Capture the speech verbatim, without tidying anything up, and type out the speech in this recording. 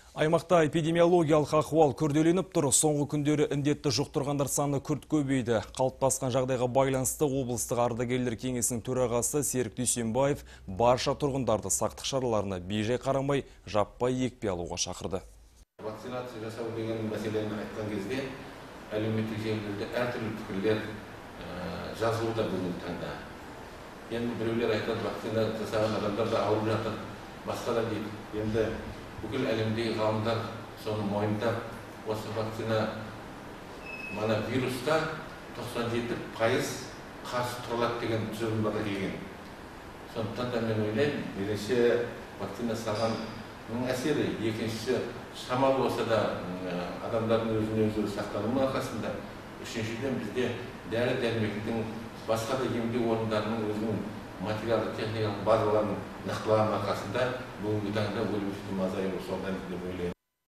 Аймақта эпидемиологиялық ахуал күрделеніп тұр. Соңғы күндері індетті жұқтырғандар саны күрт көбейді. Қалыптасқан жағдайға байланысты облыстық ардагерлер кеңесінің төрағасы Серік Дүйсенбаев барша тұрғындарды сақтық шараларына бейжай қарамай жаппай екпе алуға шақырды. Вакцинация жасау деген мәселені айтқан кезде әлеуметтік желілерде әртүрлі пікірлер жазылуда бүгінгі таңда. Енді біреулер айтады, вакцина жасаған адамдар да ауырып жатыр, басқа да дейді. Енді бүкіл әлемдегі ғалымдар соны мойындап, осы вакцина мана вирусқа тоқсан жеті пайыз қарсы тұрылады деген тұжырымдарға келген. Сондықтан да мен ойлаймын, бірінші вакцина салғанның әсері, екіншісі шамалы болса да адамдардың өзіне өзі сақтануының арқасында, үшіншіден бізде дәрі-дәрмектің басқа да емдеу орындарының өзінің материалдық техникалық базаларының нақтылығының арқасында бүгінгі таңда өлім жітім азаюы содан деп ойлаймын.